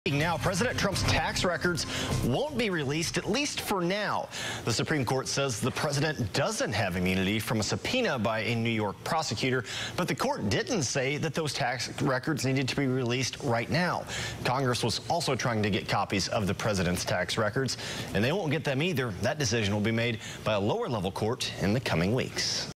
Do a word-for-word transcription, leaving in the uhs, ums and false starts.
Now, President Trump's tax records won't be released, at least for now. The Supreme Court says the president doesn't have immunity from a subpoena by a New York prosecutor, but the court didn't say that those tax records needed to be released right now. Congress was also trying to get copies of the president's tax records, and they won't get them either. That decision will be made by a lower level court in the coming weeks.